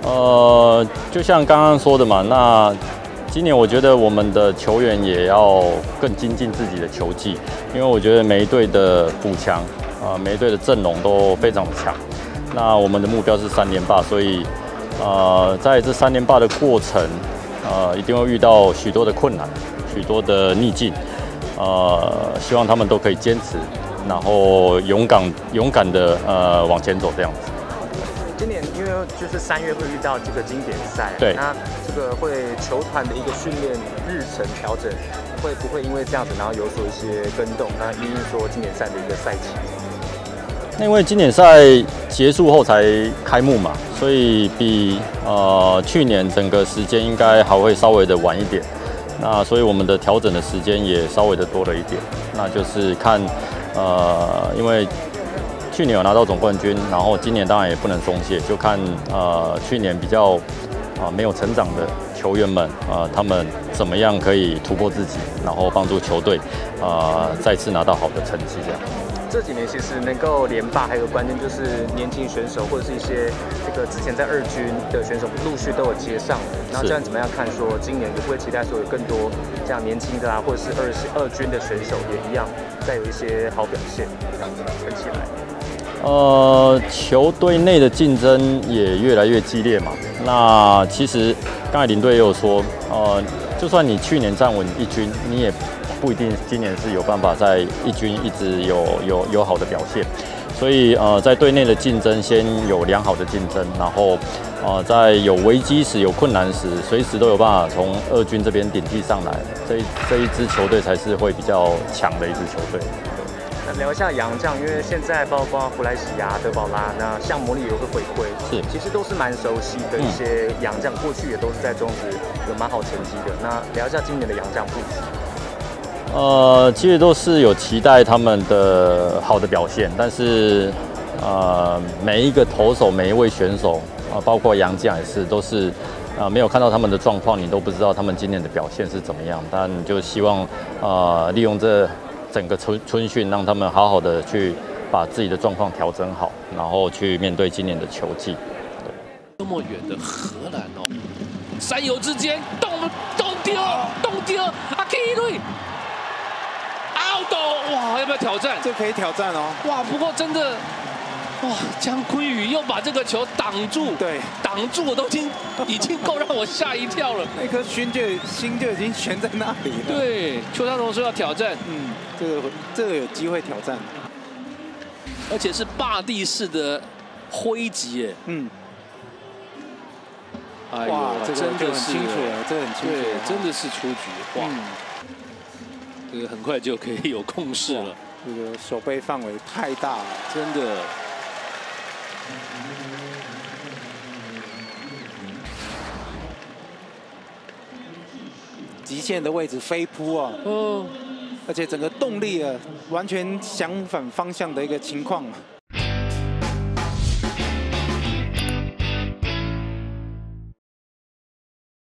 就像刚刚说的嘛，那今年我觉得我们的球员也要更精进自己的球技，因为我觉得每一队的补强每一队的阵容都非常的强。那我们的目标是3连霸，所以在这3连霸的过程，一定会遇到许多的困难，许多的逆境，希望他们都可以坚持，然后勇敢的往前走这样子。 今年因为就是3月会遇到这个经典赛， 对， 那这个会球团的一个训练日程调整，会不会因为这样子，然后有所一些更动？那因为说经典赛的一个赛期， 因为经典赛结束后才开幕嘛，所以比去年整个时间应该还会稍微的晚一点。那所以我们的调整的时间也稍微的多了一点。那就是看因为去年有拿到总冠军，然后今年当然也不能松懈，就看去年比较没有成长的球员们他们怎么样可以突破自己，然后帮助球队再次拿到好的成绩这样。 这几年其实能够连霸，还有关键就是年轻选手或者是一些这个之前在2军的选手陆续都有接上。然后这样怎么样看说今年会不会期待说有更多这样年轻的或者是二军的选手也一样再有一些好表现，这样子跟起来。 球队内的竞争也越来越激烈嘛。那其实刚才领队也有说，就算你去年站稳1军，你也不一定今年是有办法在1军一直有好的表现。所以在队内的竞争先有良好的竞争，然后在有危机时、有困难时，随时都有办法从2军这边顶替上来。这一支球队才是会比较强的一支球队。 聊一下洋将，因为现在包括弗莱西德保拉，那像模拟也会回归， 是其实都是蛮熟悉的一些洋将，过去也都是在中职有蛮好成绩的。那聊一下今年的洋将布局。 其实都是有期待他们的好的表现，但是每一个投手、每一位选手包括洋将也是，都是没有看到他们的状况，你都不知道他们今年的表现是怎么样。但就希望利用这整个春训，让他们好好的去把自己的状况调整好，然后去面对今年的球季。 这么远的荷兰哦，山游之间动丢阿 K 瑞 out 哇，要不要挑战？ 这可以挑战哦。 哇，不过真的哇，江坤宇又把这个球挡住， 对， 挡住我都已经够让我吓一跳了。 那颗心就已经悬在那里了。 对，邱昌荣说要挑战， 这个有机会挑战， 而且是霸地式的挥击耶。哎呦， 哇，这个真的很清楚了，这很清楚。 对，真的是出局哇！这个很快就可以有共识了。 这个守备范围太大了， 真的。 极限的位置飞扑啊，而且整个动力完全相反方向的一个情况。